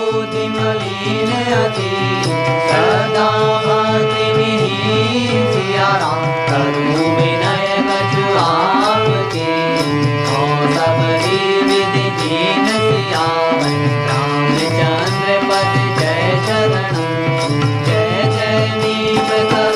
बुद्धि मलिन अति, श्रद्धा भक्ति विहीन सिया राम, करूं विनय कछु आपके। और सब विधिहीन सियावन, रामचंद्र पति जय शरणम। जय जय नीम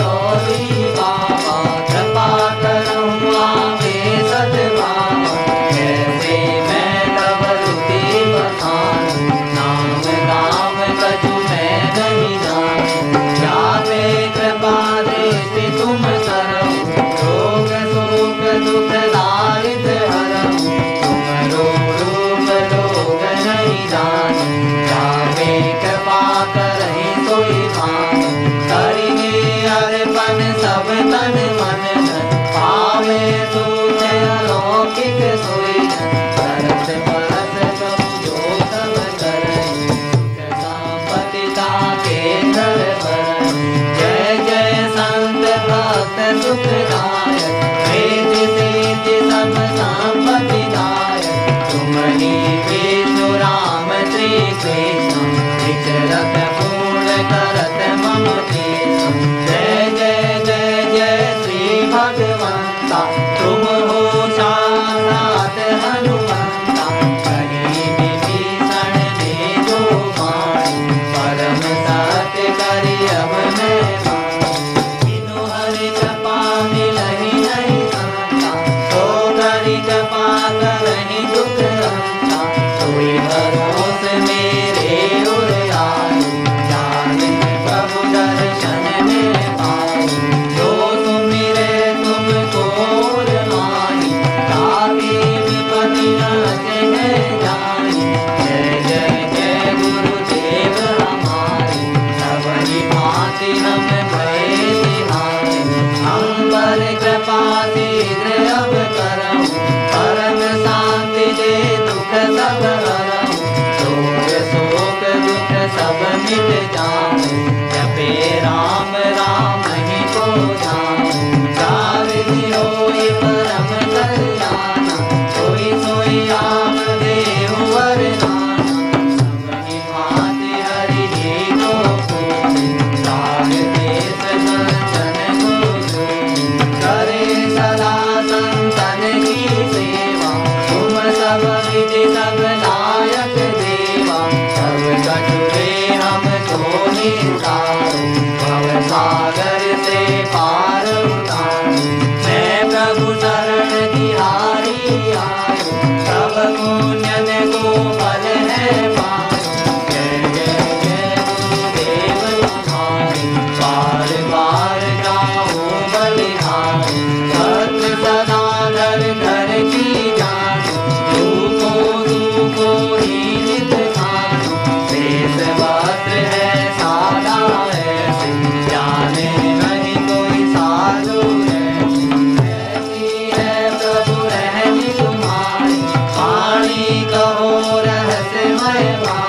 करोली बाबा, कृपा करहूँ आगे सद्भावा। कैसे मैं तब स्तुति बखानूं, नाम गाम कछु मैं नहीं जानूं। जाते कृपा दृष्टि तुम सरहु, रोग शोक दुख दारिद्र हरहु। तुम्हारो रूप लोग नहीं जानूं, जाके कृपा करहि सोई मानूं। करिगे अर्पण सब तन मन धन, पावे सुख अलौकिक सोई जन। तरस परस प्रभु जो तब करहि, सुख संपत्ति ताके घर भरहि। जय जय संत भक्त सुखदायक, प्रीति सिद्धि सब संपत्ति दायक। तुम्हारी विष्णु राम श्री कृष्ण, विचरत पूर्ण करत मम देश। जय जय जय जय श्री भगवंता, तुम हो साक्षात हनुमंता। कली विभीषण ने जो वाणी, परम सत्य करि अब मैं वाणी। बिनु हरि कृपा मिलहि नहीं संता, सो करि कृपा करहि दुख हंता। सोई भरोस मेरे उर आयु, जाने प्रभु दर्शन में पायु। जो सुमिरे तुमको और माही, ताके विपत्ति नाशे जाई। जय जय जय गुरुदेव हमारे, सबरी भांति हम भये तिहारे। हम पर कृपा शीघ्र अब करहु, परम शांति दे दुख सब हरहु। शोक शोक दुख सब मिट जाए, जपे राम राम ही को जाऊं। जाविधि होई परम कल्याणा, सोई सोई आप देहु वरदाना। सबहि भांति हरि ही को पूजे, राग देश कंचन को जोड़े। करे सदा संतन की सेवा, तुम सब विधि सब लायक देवा। सब कछुरे हम तो नितारो, भव सागर से पार उतारो। मैं प्रभु शरण तिहारी आयो, सब पुण्य को फल है पायो। जय जय जय गुरुदेव तुम्हारे, बार बार जाऊं बलिहारी। सत्य सदा घर घर की जानो, दुखो ही नित खानो। शेष वस्त्र है सादा ऐसे, जाने नहीं कोई साधु ऐसे। ऐसी है प्रभु रहनी तुम्हारी, वाणी कहो रहस्यमय।